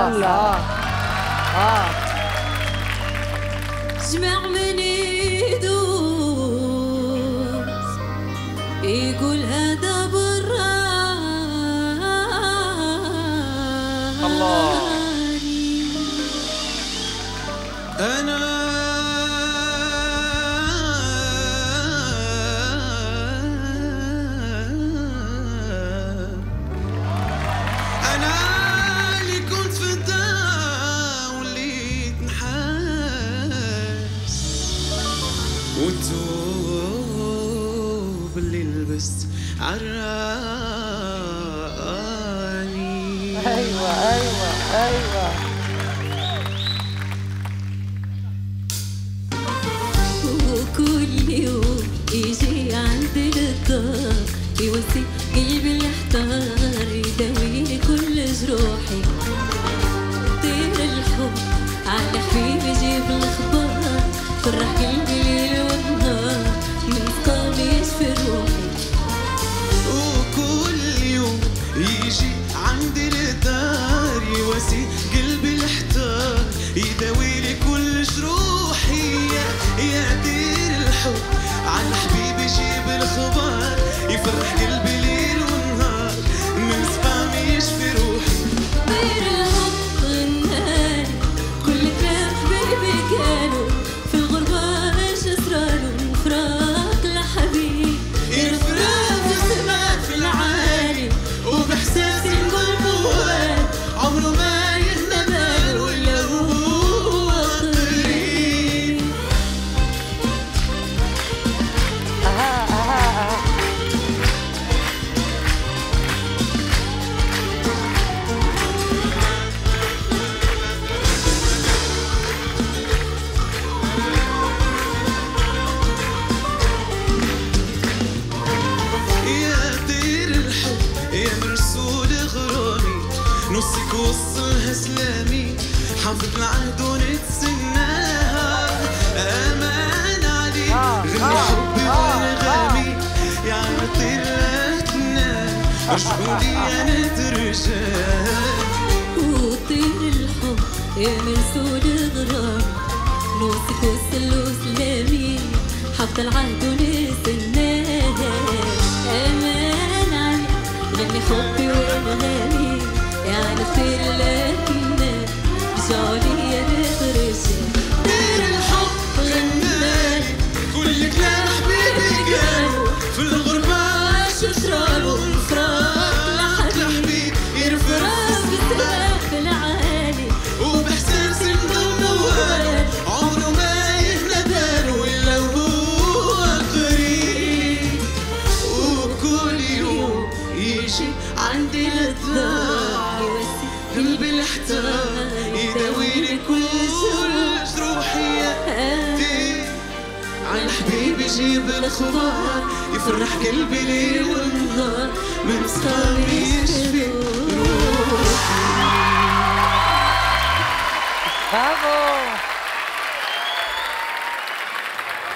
هلا جمع من يدوس يقول هذا براني الله. أنا اللي كنت في الدار وليت نحاس والثوب اللي لبست عراني. ايوه ايوه ايوه وكل يوم يجي عند الدار يوسي قلبي الاحتار يداويلي كل جروحي طير الحب على حبيبي يجيب الاخبار فرح قلبي ليل والنهار من سقام يشفي روحي. وكل يوم يجي عند الدار يواسي قلبي الاحتار يداويلي كل جروحي. يا دير الحب على حبيبي يجيب الخبر يفرح قلبي ليل ونهار من سقام يشفي روحي. طير الحب غناني كل كلام حبيبي قالوا في الغربة ايش اسراره فراق لحبيب الفراق في السماء في العالي وبإحساسي القلب موال عمره ما يهدى بال ولا هو قريب. يا دير الحب يا مرسول غرامي نصك وصلها سلامي حافظ العهد ونتسناها امان عليك غني حبي وانغامي يا طير لا تنام اشهدي انا ترجاك. وطير الحب يا مرسول غرام نوسك وصل وسلامي حفظ العهد ونستناها امان عليك غني حبي وانغامي يعني طير لكنا رجعولي يا نخرجك. طير الحب غنالي كل كلام حبيبي قالوا في الغربة شراره والفراق لحبيب يرفع راس السماء في العالي وبإحساس القلب موال عمره ما يهدى باله إلا وهو قريب. وكل يوم يجي عندي الدار قلبي الاحتار يداويلي كل جروحي. عن حبيبي يجيب الأخبار يفرح قلبي ليل ونهار من سقام يشفي روحي. برافو.